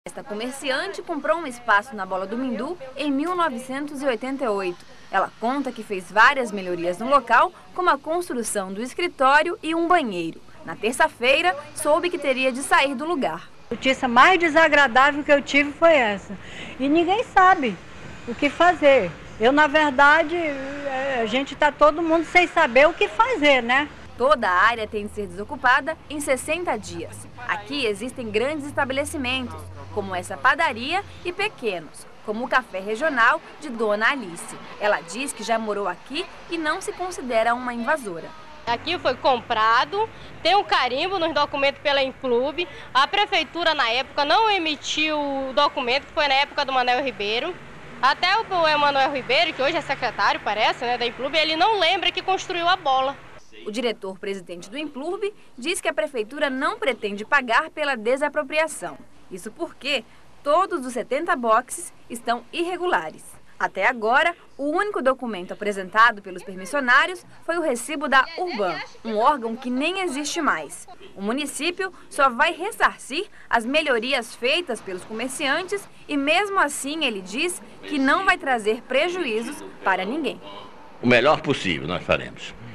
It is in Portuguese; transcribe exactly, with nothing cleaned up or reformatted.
Esta comerciante comprou um espaço na Bola do Mindu em mil novecentos e oitenta e oito. Ela conta que fez várias melhorias no local, como a construção do escritório e um banheiro. Na terça-feira, soube que teria de sair do lugar. A notícia mais desagradável que eu tive foi essa. E ninguém sabe o que fazer. Eu, na verdade, a gente está todo mundo sem saber o que fazer, né? Toda a área tem de ser desocupada em sessenta dias. Aqui existem grandes estabelecimentos, como essa padaria, e pequenos, como o Café Regional de Dona Alice. Ela diz que já morou aqui e não se considera uma invasora. Aqui foi comprado, tem um carimbo nos documentos pela Implub. A prefeitura, na época, não emitiu o documento, que foi na época do Manuel Ribeiro. Até o Emanuel Ribeiro, que hoje é secretário, parece, né, da Implub, ele não lembra que construiu a bola. O diretor-presidente do Implub diz que a prefeitura não pretende pagar pela desapropriação. Isso porque todos os setenta boxes estão irregulares. Até agora, o único documento apresentado pelos permissionários foi o recibo da Urban, um órgão que nem existe mais. O município só vai ressarcir as melhorias feitas pelos comerciantes e, mesmo assim, ele diz que não vai trazer prejuízos para ninguém. O melhor possível nós faremos.